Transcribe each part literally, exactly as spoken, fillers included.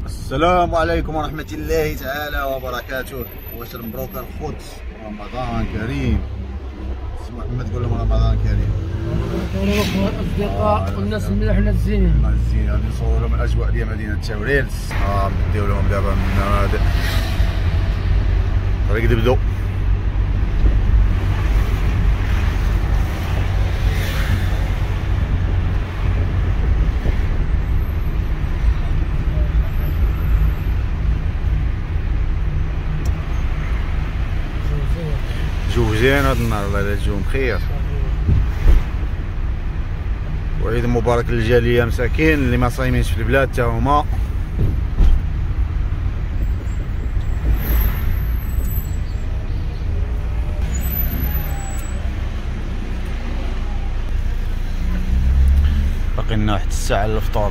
السلام عليكم ورحمة الله تعالى وبركاته. واش مبروك الخوت، رمضان كريم. سي محمد قول لهم رمضان كريم. مبروك الاصدقاء والناس الملاح والناس الزينين. الناس الزينين غادي نصوروا لهم الاجواء ديال مدينة تاوريلس. اه نديو لهم دابا النماذج طريق دبدو. جو مزيان هاد النهار، والله الا الجو بخير. وعيد مبارك للجاليه مساكين اللي ما صايمينش في البلاد حتى هما. باقي لنا واحد الساعه للفطور.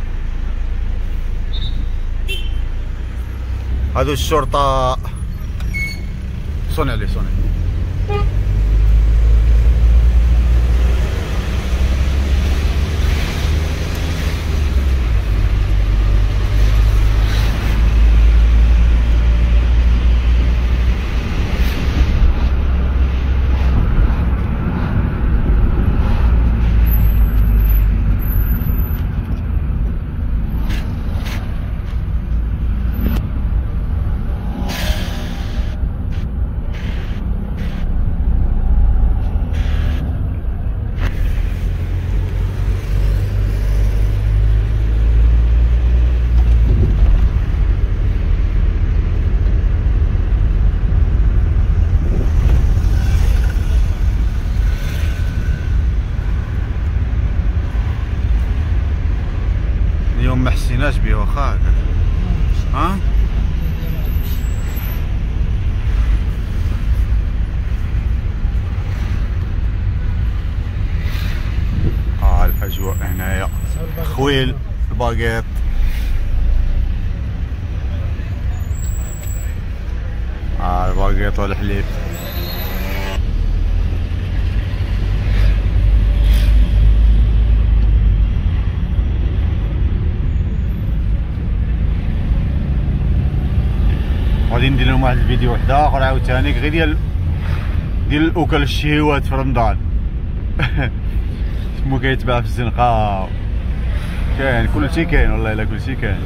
هادو الشرطه صوني عليه صوني. اليوم ما حسيناش به واخا هكا. ها اه الاجواء هنايا خويل الباقيط. اه الباقيط والحليب. غادي ندير لهم واحد الفيديو واحد اخر عاوتاني غير ديال ديال الاكل الشهيوات في رمضان. تما كيتباع في الزنقه، كاين كلشي كاين، والله الا كلشي كاين.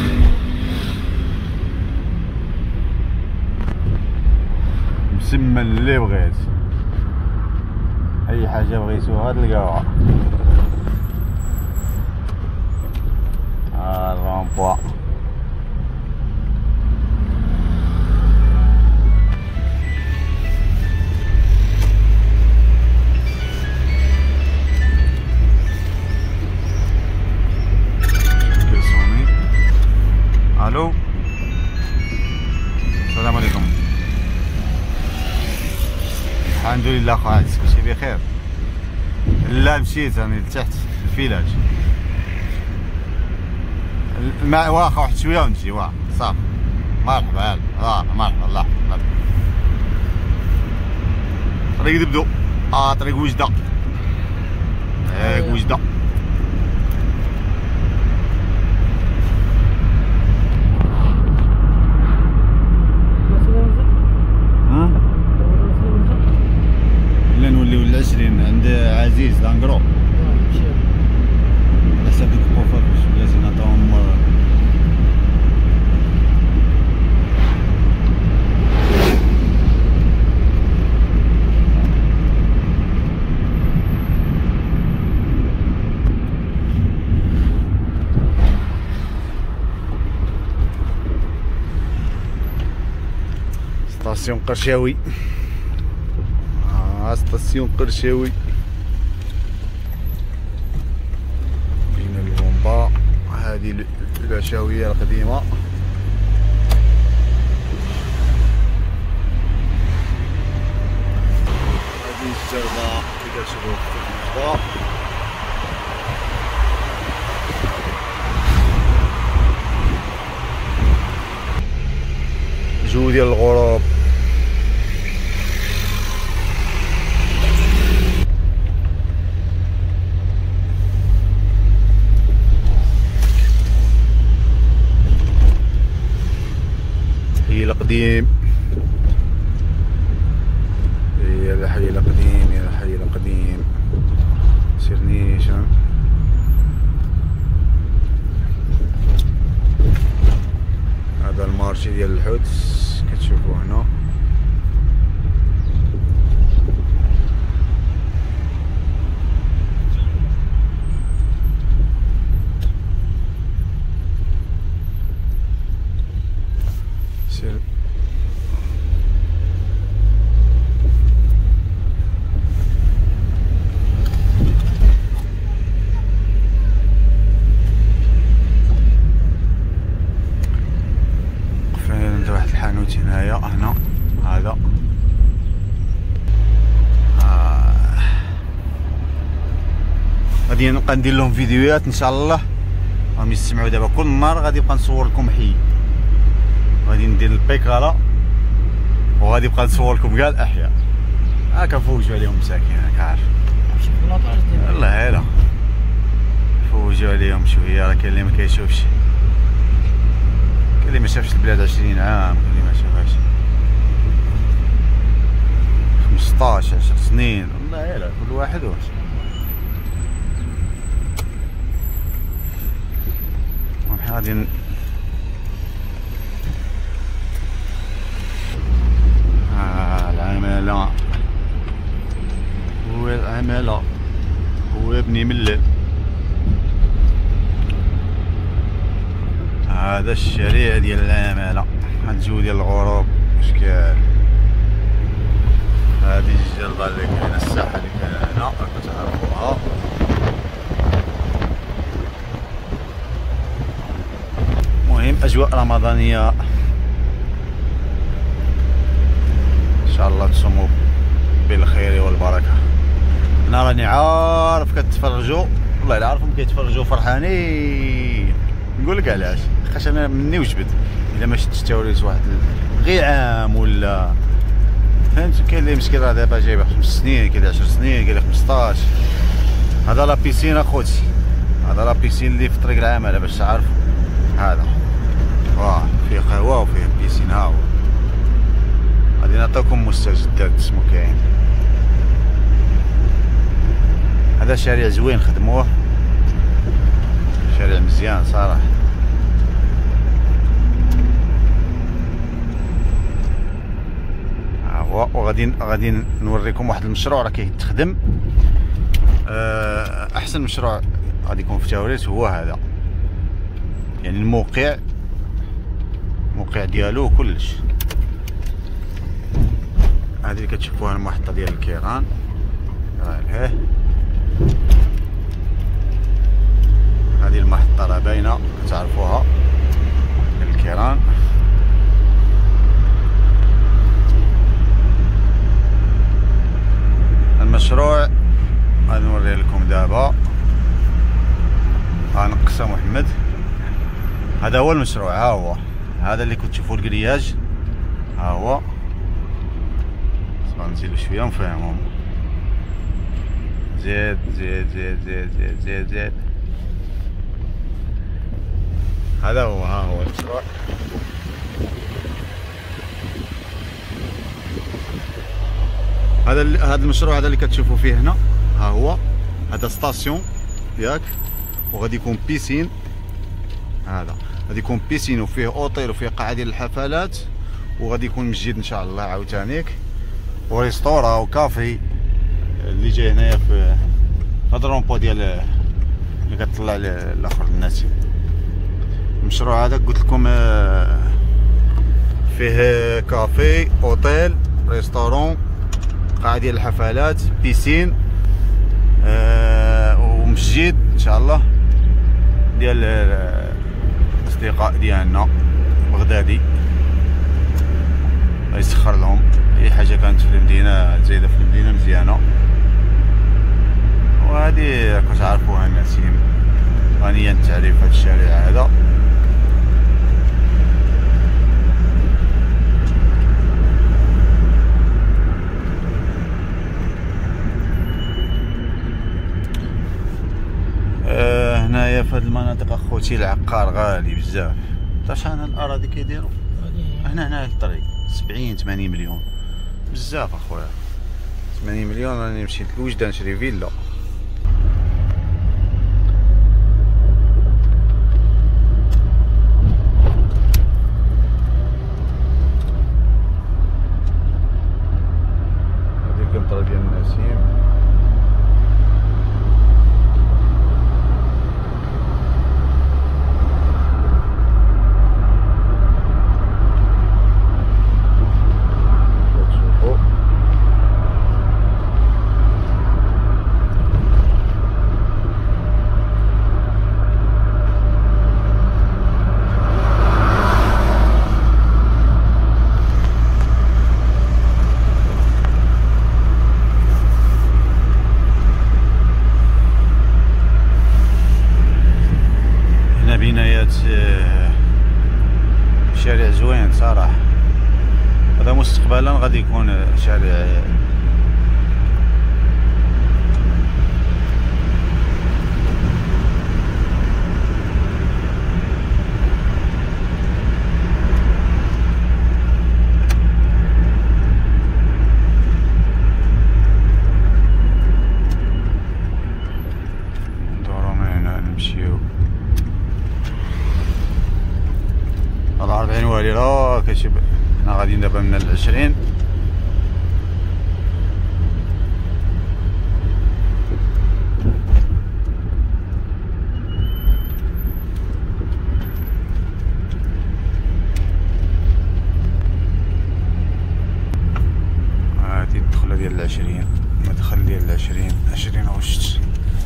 مسمن اللي بغيت، اي حاجه بغيتوها تلقاوها. ها الرامبوا الو. السلام عليكم. الحمد لله خالد كلشي بخير. لا مشيت راني لتحت الفيلاج. الماء واخا واحد شويه ونجي. واه صافي مرحبا. يلا اه مرحبا. الله يحفظك. طريق دبدو. اه طريق وجده. طريق وجده. نوليو العشرين عند عزيز لانكرو. على حساب ديك البوفات باش بلاتي نعطيهم. ستاسيون قرشاوي. ستاسيون قرشاوي بين البومبا. هذه العشاوية القديمة. هذه الجردة اللي كتشوفوها في الوجدة. جو ديال الغروب. القديم، يا الحي القديم، يا الحي القديم. سير نيشان. هذا المارشي ديال الحدس كتشوفوا هنا. سير واحد الحانوت هنايا هنا هذا. آه. غادي نبقى ندير لهم فيديوهات ان شاء الله، راهم يستمعوا دابا كل نهار غادي نبقى نصور لكم حي، غادي ندير البيكالا وغادي نبقى نصور لكم كاع الاحياء. ها كنفوجوا عليهم مساكين راك عارف. والله هلا فوجوا عليهم شويه، راه كاين اللي ما كيشوفش، كاين اللي ما شافش البلاد عشرين عام، كاين اللي ما شافهاش خمسطاش عشر سنين. والله يلا كل واحد واش. غادي ن... آه العمالة، هو العمالة، هو ابني ملل. هذا الشارع ديال العمالة، هاد الجو ديال الغروب اشكال. هادي الجلبة اللي كاينة، الساحة اللي كاينة هنا كتعرفوها. المهم اجواء رمضانية ان شاء الله تصوموا بالخير والبركة. انا راني عارف كتفرجوا، والله الا عارفهم كيتفرجوا فرحانين. نقول لك علاش، لحقاش انا مني وجبت الا ما شفتش توريت واحد غير عام ولا فهمت. كاين اللي مسكين راه دابا جايبه خمس سنين، كاين اللي عشر سنين، كاين اللي خمسطاش. هذا لا بيسين اخوتي، هذا لا بيسين اللي في طريق العمالة باش تعرفوا. هذا واه فيه قهوه وفيه بيسين. ها هو غادي نعطيكم مستجدات اسمه كاين. هذا شارع زوين خدموه، شارع مزيان صراحه. ها هو. وغادي غادي نوريكم واحد المشروع راه كيتخدم. احسن مشروع غادي يكون في تاوريت هو هذا، يعني الموقع الموقع ديالو وكلش. هذه اللي كتشوفوها المحطة ديال الكيران، هذه هذه المحطة راه باينة كتعرفوها ديال الكيران. المشروع غادي نوريه لكم دابا. ها نقص محمد، هذا هو المشروع. ها هو هذا اللي كنت تشوفوا الكرياج، ها هو. نزيدو شويه نفهمهم. زيد زيد زيد زيد زيد زيد زيد. هذا هو، ها هو المشروع. هذا هذا المشروع هذا اللي كتشوفوا فيه هنا، ها هو. هذا ستاسيون ياك، وغادي يكون بيسين. هذا غادي يكون بيسين وفيه اوتيل وفيه قاعه ديال الحفلات، وغادي يكون مسجد ان شاء الله عاوتانيك، وريستورا وكافي اللي جاي هنايا في هذا الرومبو ديال اللي كتطلع لاخر الناس. المشروع هذا قلت لكم فيه كافي، اوتيل، ريستورون، قاعه ديال الحفلات، بيسين، ومسجد ان شاء الله ديال الاصدقاء ديالنا بغدادي غيسخر لهم اي حاجه كانت في المدينه زايده في المدينه مزيانه. وهذه كتعرفوها النسيم، غنيا التعريف هذا الشارع هذا. آه هنايا في هذه المناطق اخوتي العقار غالي بزاف. تا شحال هاد الاراضي كيديروا؟ هنا هنا في الطريق سبعين ثمانين مليون بزاف اخويا. ثمانين مليون راني مشيت لوجده نشري فيلا. هذه القنطرة ديال النسيم. بنايات شارع زوين صراحة. هذا مستقبلا غادي يكون شارع ندورو من هنا نمشيو. الأربعين والي راه كتشوف. حنا غاديين دابا من العشرين. هادي الدخلة ديال العشرين، المدخل ديال العشرين، عشرين غشت.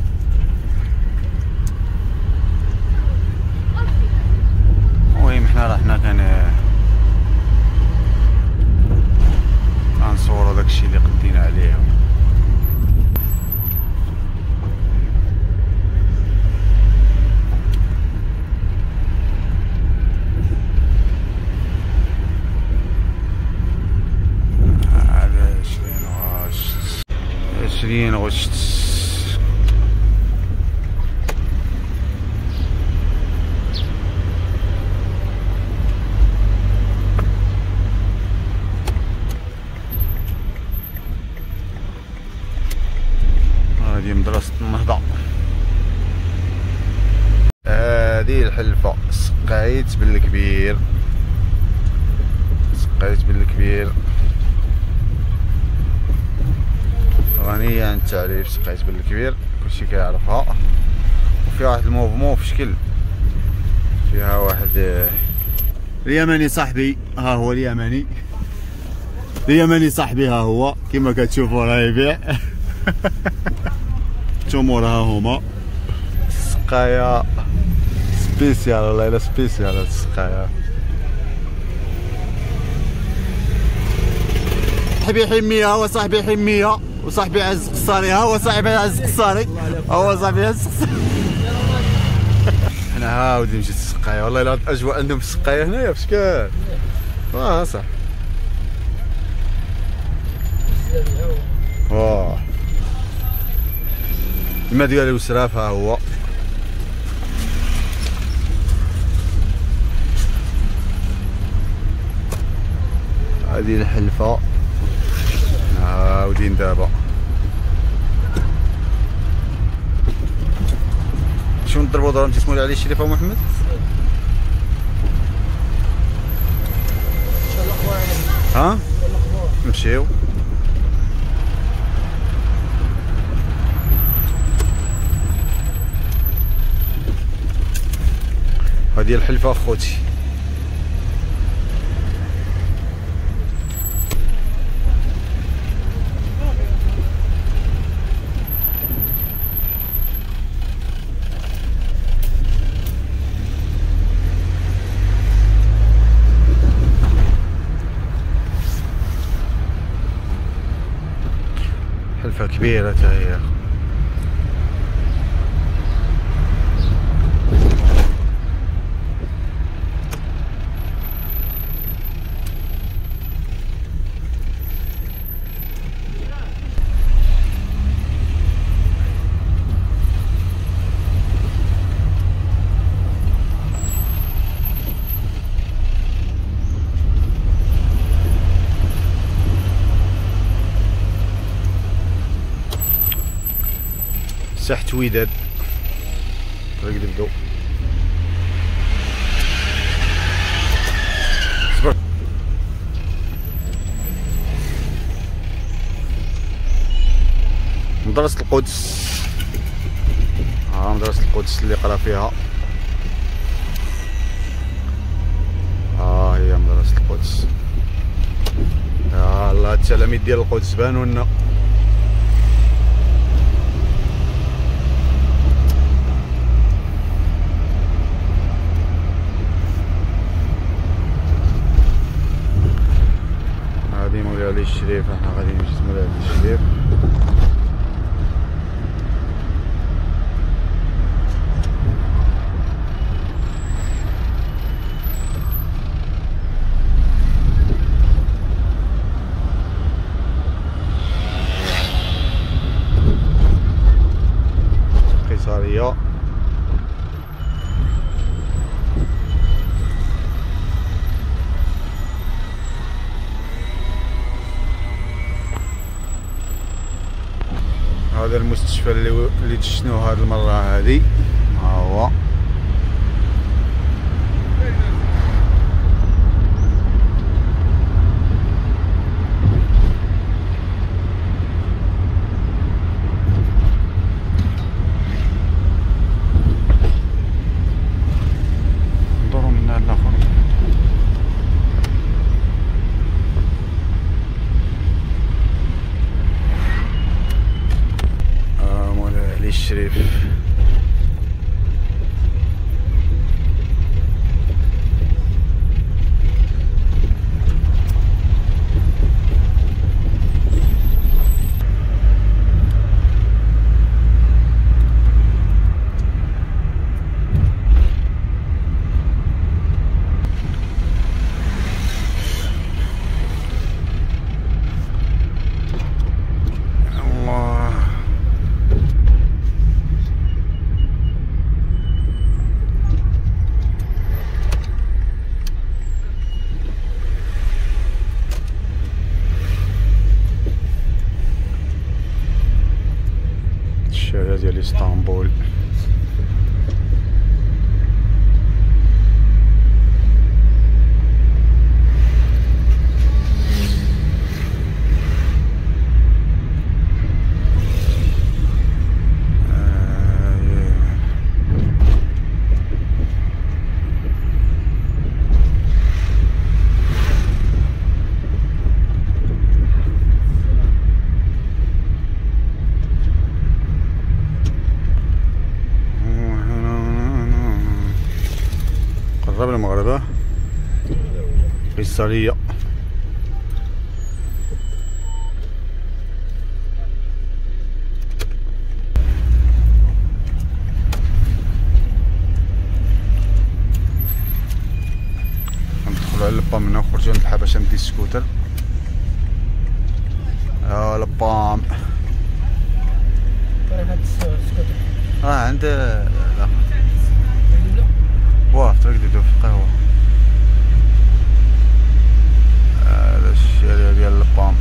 المهم حنا راه حنا كان غنصورو داكشي اللي قدينا عليه. هذا عشرين غشت، عشرين غشت. هذه مدرسة النهضة. هذه الحلفة سقايت بالكبير، سقايت بالكبير غنية عن التعريف. سقايت بالكبير كلشي كيعرفها. وفيها واحد الموفمون في شكل، فيها واحد اليمني صاحبي. ها هو اليمني، اليمني صاحبي ها هو كما كتشوفوا راه يبيع. التمور ها هما. السقايه سبيسيال والله الا سبيسيال هاد السقايه. صاحبي حميه، هو صاحبي حميه، وصاحبي عز قصاري، ها هو صاحبي عز قصاري، هو صاحبي عز قصاري. حنا عاودي مشيت السقايه والله الا الاجواء عندهم في السقايه هنايا بشكل. اه صح. واه الماء ديال الوسراف ها هو. هذه الحلفة عاودين دابا. شنو نضربو ضرب تسمولي عليه الشريف محمد؟ ها؟ نمشيو. هذه الحلفة اخوتي. حلفة كبيرة تا هي. ساحة وداد طريق البدو. صبر مدرسة القدس. ها مدرسة القدس اللي قرا فيها. ها هي مدرسة القدس. يا الله التلاميذ ديال القدس بانوا لنا. هادي مولاي علي الشريف. احنا غادي نمشي مولاي علي الشريف. قيصرية. هذا المستشفى اللي اللي دشنوه هذه المرة هذه. ها هو ندورو من هنا للاخر. الشريف. الشارع ديال اسطنبول. قربنا المغربة. قيصرية. ندخلو على لبام هنا ونخرجو عند الحبشة ندي السكوتر. يا لبام هاد السكوتر راه عند لا واه في طريق ديدو في القهوة. هذا الشارع ديال لبام.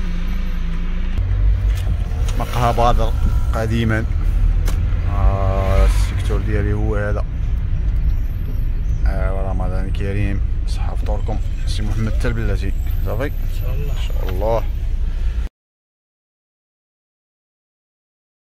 مقهى بادر قديما. آه ديالي هو هذا. ايوا رمضان كريم، صحة فطوركم. سي محمد التلبلاتي صافي ان ان شاء الله. ان شاء الله.